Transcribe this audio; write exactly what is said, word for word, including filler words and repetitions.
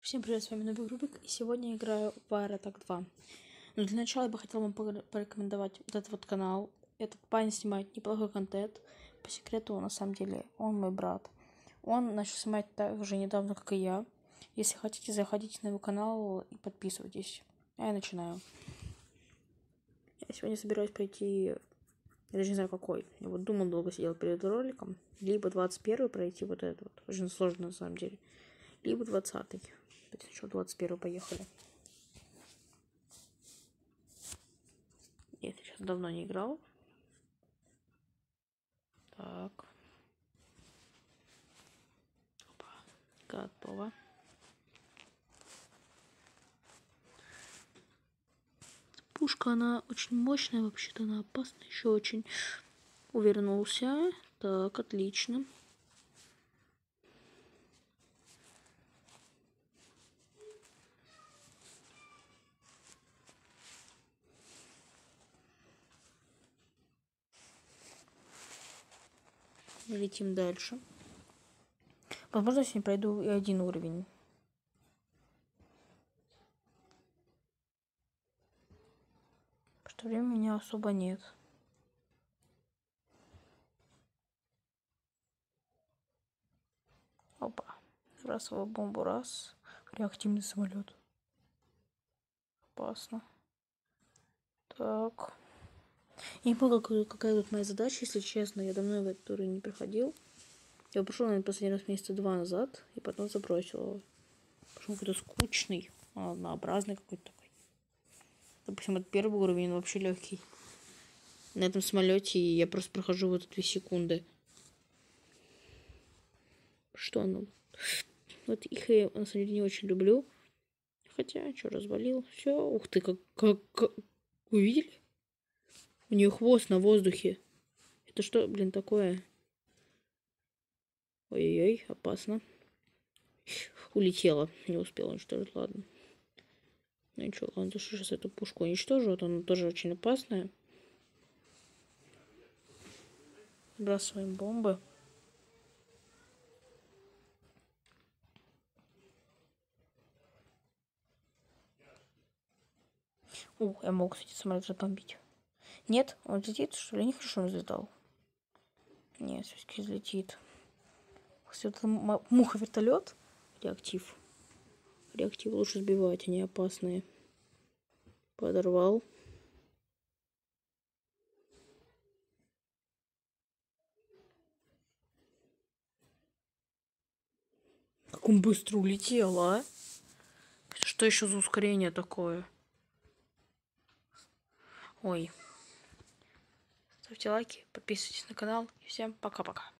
Всем привет, с вами Новый Рубик, и сегодня я играю в Fire Attack два. Но для начала я бы хотел вам порекомендовать вот этот вот канал. Этот парень снимает неплохой контент. По секрету, на самом деле, он мой брат. Он начал снимать так же недавно, как и я. Если хотите, заходите на его канал и подписывайтесь. А я начинаю. Я сегодня собираюсь пройти, я даже не знаю какой. Я вот думал, долго сидел перед роликом. Либо двадцать первый пройти вот этот вот. Очень сложно на самом деле. Либо двадцатый. Сначала двадцать первый поехали. Я сейчас давно не играл. Так. Опа. Готово. Пушка, она очень мощная, вообще-то она опасная, еще очень. Увернулся. Так, отлично. Летим дальше. Возможно, сегодня пройду и один уровень. Потому что времени у меня особо нет. Опа. Расовая бомбу, раз. Реактивный самолет. Опасно. Так. Я не понял, какая тут моя задача, если честно. Я давно в этот уровень не проходил. Я прошел, наверное, последний раз месяца два назад, и потом забросил его. Пошел какой-то скучный, однообразный какой-то такой. Допустим, от первого уровня он вообще легкий. На этом самолете я просто прохожу вот две секунды. Что оно? Вот их я на самом деле не очень люблю. Хотя, что, развалил. Все. Ух ты, как, как, как... Увидели? У нее хвост на воздухе. Это что, блин, такое? Ой-ой-ой, опасно. Улетела. Не успела уничтожить, ладно. Ну ничего, ладно, то что сейчас эту пушку уничтожу, она тоже очень опасная. Сбрасываем бомбы. О, я мог, кстати, самолет забомбить. Нет? Он взлетит, что ли? Не хорошо он взлетал. Нет, все-таки взлетит. Кстати, вот муха-вертолет. Реактив. Реактив лучше сбивать, они опасные. Подорвал. Как он быстро улетел, а? Что еще за ускорение такое? Ой. Ставьте лайки, подписывайтесь на канал. И всем пока-пока.